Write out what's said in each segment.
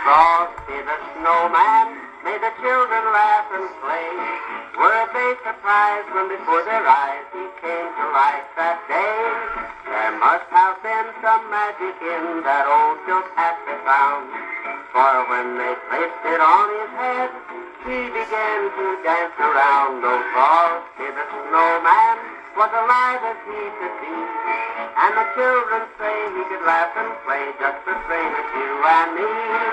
Frosty the Snowman made the children laugh and play. Were they surprised when before their eyes he came to life that day? There must have been some magic in that old silk hat they found, for when they placed it on his head, he began to dance around. Oh, Frosty the Snowman was alive as he could be, and the children say he could laugh and play just the same as you and me.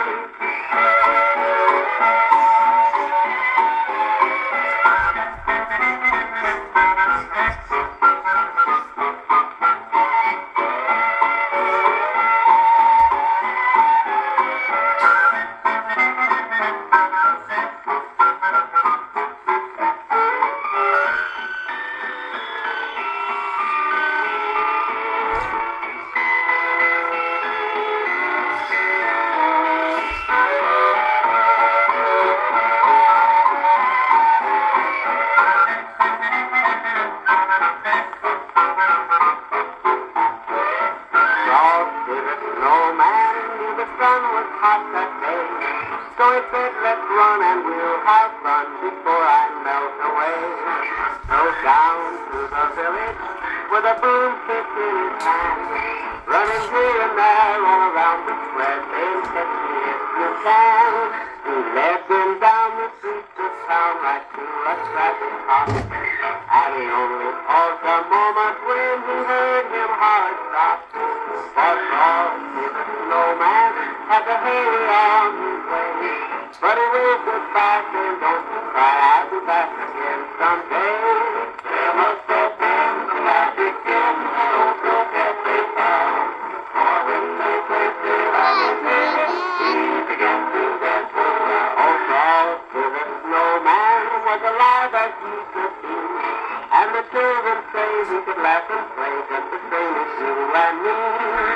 So he said, let's run and we'll have fun before I melt away. So down to the village with a broomstick in his hand, running here and there all around the square, saying, catch me if you can. He led them down the streets of town right to a traffic cop, and he only paused a moment when he heard him hard stop. For Frosty the Snowman had to hurry on his way, but he waved goodbye, saying, don't you cry, I'll be back again someday. There must have been some magic in that old silk hat they found, for when they placed it on his head, he began to dance around. Oh, Frosty the Snowman was alive as he could be, and the children say he could laugh and play just the same as you and me.